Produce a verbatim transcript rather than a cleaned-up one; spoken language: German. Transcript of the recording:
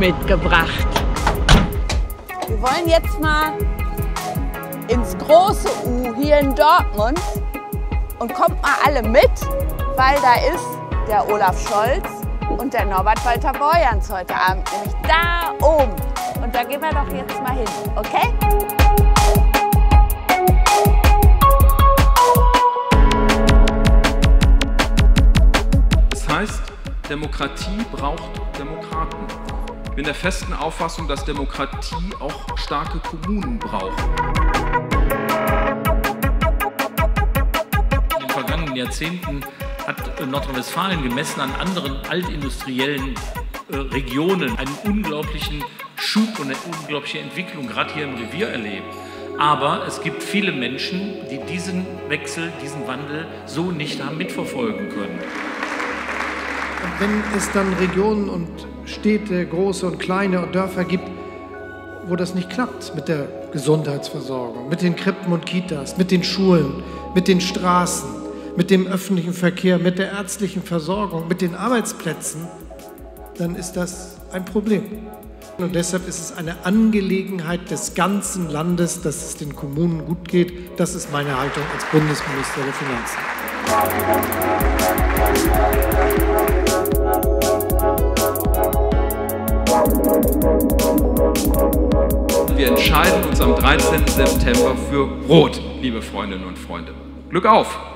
mitgebracht. Wir wollen jetzt mal ins große U hier in Dortmund und kommt mal alle mit, weil da ist der Olaf Scholz und der Norbert Walter Borjans heute Abend, nämlich da oben. Und da gehen wir doch jetzt mal hin, okay? Das heißt, Demokratie braucht Demokraten. Ich bin der festen Auffassung, dass Demokratie auch starke Kommunen braucht. In den vergangenen Jahrzehnten hat Nordrhein-Westfalen gemessen an anderen altindustriellen äh, Regionen einen unglaublichen Schub und eine unglaubliche Entwicklung, gerade hier im Revier, erlebt. Aber es gibt viele Menschen, die diesen Wechsel, diesen Wandel so nicht haben mitverfolgen können. Und wenn es dann Regionen und Städte, große und kleine und Dörfer gibt, wo das nicht klappt mit der Gesundheitsversorgung, mit den Krippen und Kitas, mit den Schulen, mit den Straßen, mit dem öffentlichen Verkehr, mit der ärztlichen Versorgung, mit den Arbeitsplätzen, dann ist das ein Problem. Und deshalb ist es eine Angelegenheit des ganzen Landes, dass es den Kommunen gut geht. Das ist meine Haltung als Bundesminister der Finanzen. Wir entscheiden uns am dreizehnten September für Rot, liebe Freundinnen und Freunde. Glück auf!